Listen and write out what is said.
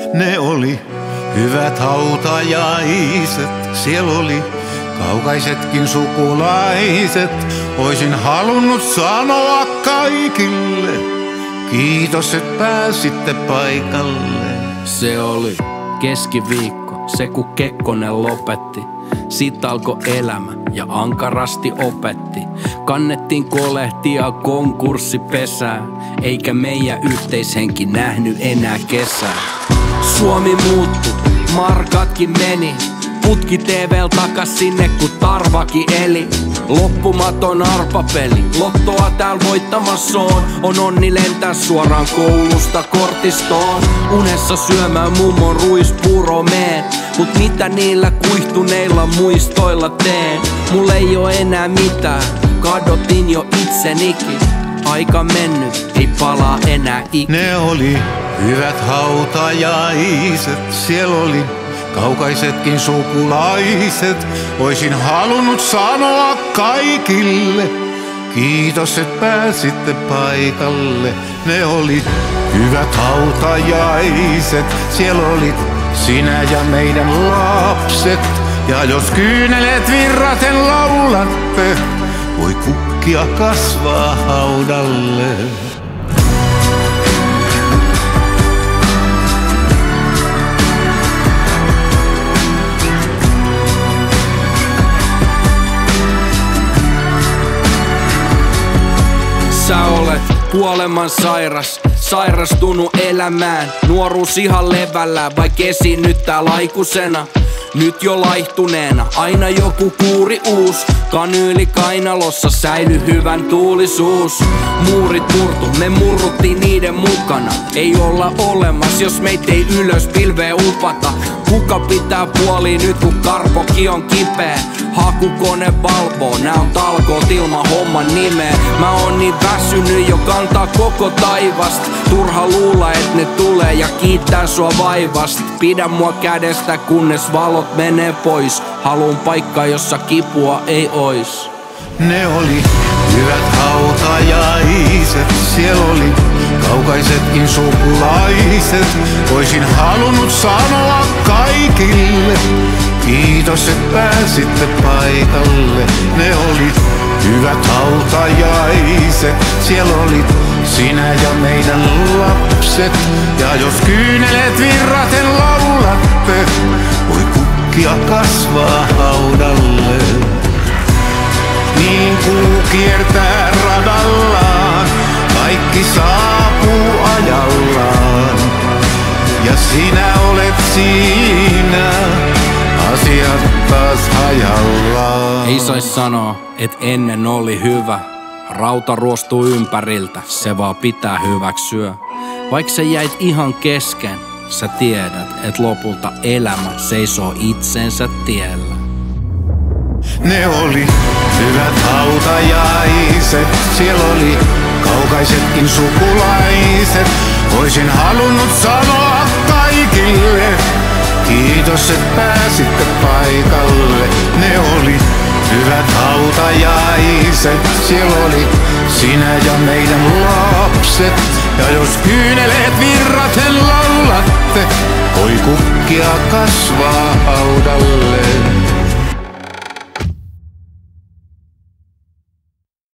Ne oli hyvät hautajaiset, siellä oli kaukaisetkin sukulaiset. Oisin halunnut sanoa kaikille, kiitos et pääsitte paikalle. Se oli keskiviikko, se kun Kekkonen lopetti. Sit alkoi elämä ja ankarasti opetti. Kannettiin kolehtia konkurssipesää, eikä meidän yhteishenki nähnyt enää kesää. Suomi muuttui, markatkin meni. Putki TV:l takas sinne kun Tarvaki eli. Loppumaton arpapeli, lottoa tääl voittamassa on onni lentää suoraan koulusta kortistoon. Unessa syömään mummon ruispuuro meen. Mut mitä niillä kuihtuneilla muistoilla teen? Mulla ei oo enää mitään, kadotin jo itsenikin. Aika mennyt, ei palaa enää ikinä. Ne oli hyvät hautajaiset, siellä oli kaukaisetkin sukulaiset. Oisin halunnut sanoa kaikille, kiitos et pääsitte paikalle. Ne oli hyvät hautajaiset, siellä olit sinä ja meidän lapset. Ja jos kyynelet virraten laulatte, voi kukkia kasvaa haudalle. Sä olet kuoleman sairas, sairastunut elämään. Nuoruus ihan levällään, vai esiinnyttää laikusena. Nyt jo laihtuneena, aina joku kuuri uus. Kanyyli kainalossa säily hyvän tuulisuus. Muurit murtu, me murruttiin niiden mukana. Ei olla olemas, jos meitä ei ylös pilveen upata. Kuka pitää puoliin nyt kun karpoki on kipeä? Hakukone valvoo, nää on talkoot ilman homman nimeä. Mä oon niin väsynyt jo kantaa koko taivasta. Turha luulla et ne tulee ja kiittää sua vaivasta. Pidä mua kädestä kunnes valot menee pois. Haluun paikkaa jossa kipua ei ois. Ne oli hyvät hautajaiset, siellä oli kaukaisetkin sukulaiset. Oisin halunnut sanoa kaikille, kiitos et pääsitte paikalle. Ne oli hyvät hautajaiset, siellä olit sinä ja meidän lapset. Ja jos kyynelet virraten laulatte, voi kukkia kasvaa haudalle. Niin kuu kiertää radallaan, kaikki saapuu ajallaan. Ja sinä olet siinä, asiat taas hajallaan. Ei sais sanoa, et ennen oli hyvä. Rauta ruostuu ympäriltä, se vaan pitää hyväksyä. Vaikka sä jäit ihan kesken, sä tiedät, et lopulta elämä seisoo itsensä tiellä. Ne oli hyvät hautajaiset, siellä oli kaukaisetkin sukulaiset. Oisin halunnut sanoa kaikille, kiitos et pääsitte paikalle. Ne oli hyvät hautajaiset, siellä oli sinä ja meidän lapset. Ja jos kyyneleet virraten laulatte, voi kukkia kasvaa haudalle.